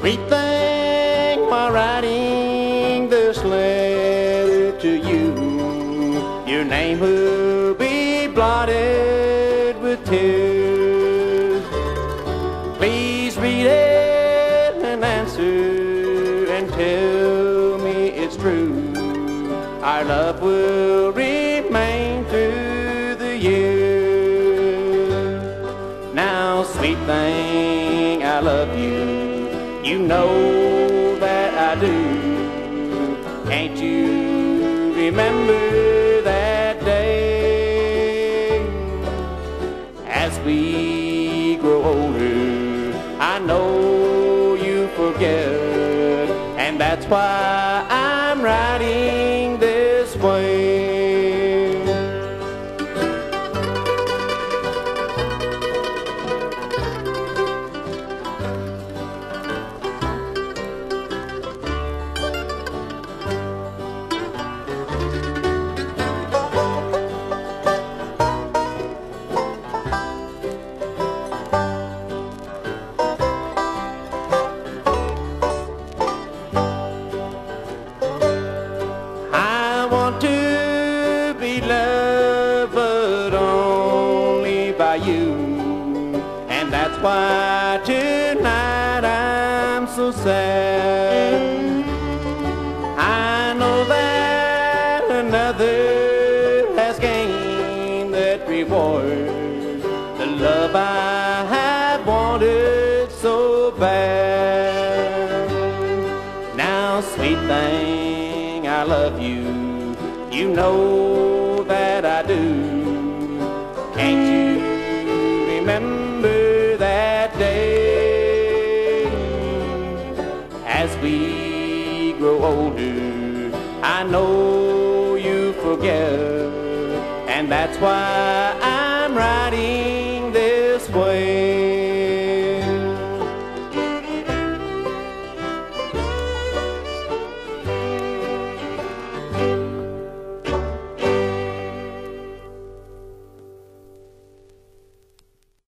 Sweet thing, while writing this letter to you, your name will be blotted with tears. Please read it and answer and tell me it's true. Our love will remain through the years. Now, sweet thing, I love you. You know that I do. Can't you remember that day? As we grow older, I know you forget, and that's why I'm writing this way. I want to be loved, but only by you, and that's why tonight I'm so sad. I know that another has gained that reward, the love I have wanted so bad. Now, sweet thing, I love you. You know that I do. Can't you remember that day? As we grow older, I know you forget, and that's why